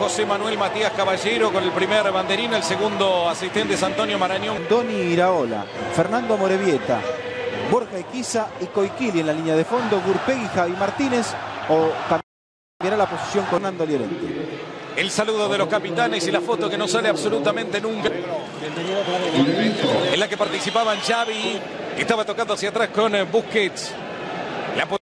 José Manuel Matías Caballero con el primer banderín, el segundo asistente es Antonio Marañón. Doni Iraola, Fernando Morevieta, Borja Equiza y Coiquili en la línea de fondo, Gurpegui, Javi Martínez o cambiará la posición con Nando Llorente. El saludo de los capitanes y la foto que no sale absolutamente nunca, en la que participaban Xavi, que estaba tocando hacia atrás con Busquets.